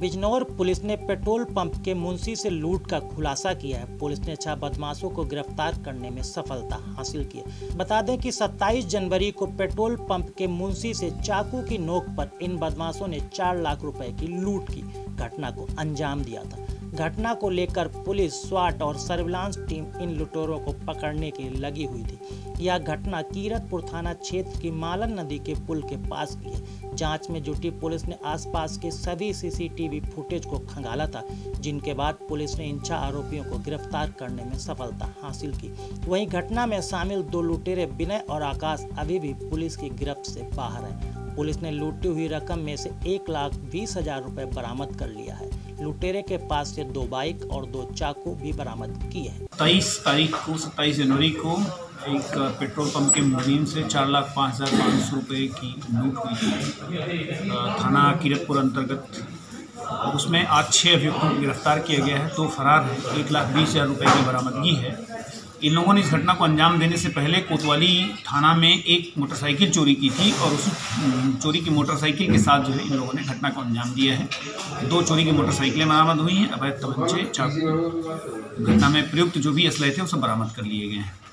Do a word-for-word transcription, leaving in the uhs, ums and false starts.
Bijnor police ने petrol pump के मुंशी से लूट का खुलासा किया है। पुलिस ने छह बदमाशों को गिरफ्तार करने में सफलता हासिल की है। बता दें कि सत्ताईस जनवरी को पेट्रोल पंप के मुंशी से चाकू की नोक पर इन बदमाशों ने चार लाख रुपए की लूट की घटना को अंजाम दिया था। घटना को लेकर पुलिस, स्वाट और सर्विलांस टीम इन लुटेरों को पकड़ने के लिए लगी हुई थी। यह घटना कीरतपुर थाना क्षेत्र की मालन नदी के पुल के पास की है। जांच में जुटी पुलिस ने आसपास के सभी सीसीटीवी फुटेज को खंगाला था, जिनके बाद पुलिस ने इन छह आरोपियों को गिरफ्तार करने में सफलता हासिल की। वहीं घटना में शामिल दो लुटेरे विनय और आकाश अभी भी पुलिस की गिरफ्त से बाहर है। पुलिस ने लूटी हुई रकम में से एक लाख बीस हजार रुपए बरामद कर लिया है। लुटेरे के पास से दो बाइक और दो चाकू भी बरामद किए हैं। तेईस तारीख को सत्ताईस जनवरी को एक पेट्रोल पंप के मुनीम से चार लाख पाँच हज़ार पाँच सौ रुपये की लूट हुई थी थाना कीरतपुर अंतर्गत। उसमें आज छः अभियुक्तों को गिरफ्तार किया गया है। तो फरार है। एक लाख बीस हज़ार रुपये की बरामदगी है। इन लोगों ने इस घटना को अंजाम देने से पहले कोतवाली थाना में एक मोटरसाइकिल चोरी की थी और उस चोरी की मोटरसाइकिल के साथ जो है इन लोगों ने घटना को अंजाम दिया है। दो चोरी की मोटरसाइकिलें बरामद हुई हैं। अवैध तमंचे, चाकू, घटना में प्रयुक्त जो भी असलहे थे वो सब बरामद कर लिए गए हैं।